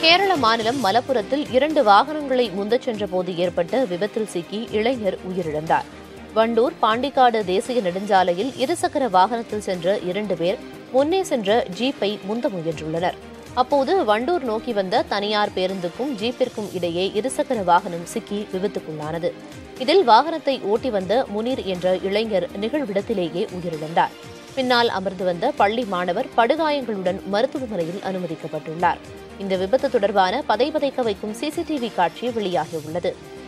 கேரள மாநிலம் மலப்புரத்தில் 2 வாகனங்களை முந்தச் சென்றபோது ஏற்பட்ட விபத்தில் சிக்கி இளைஞர் உயிரிழந்தார். வண்டூர் பாண்டிக்காடு தேசிய நெடுஞ்சாலையில் இருசக்கர வாகனத்தில் சென்ற 2 பேர் முன்னே சென்ற ஜீப்பை முந்த முயன்றுள்ளனர். அப்போது வண்டூர் நோக்கி வந்த தனியார் பேருந்துக்கும் ஜீப்பிற்கும் இடையே இருசக்கர வாகனம் சிக்கி விபத்துக்குள்ளானது. இதில் வாகனத்தை ஓட்டி வந்த முனீர் என்ற இளைஞர் நிகழ்விடத்திலேயே உயிரிழந்தார். பின்னால் அமர்ந்து வந்த பள்ளி மாணவர் படுகாயங்களுடன் மருத்துவமனையில் அனுமதிக்கப்பட்டுள்ளார். இந்த விபத்து தொடர்பான பதைபதைக்க வைக்கும் சிசிடிவி காட்சி வெளியாகியுள்ளது.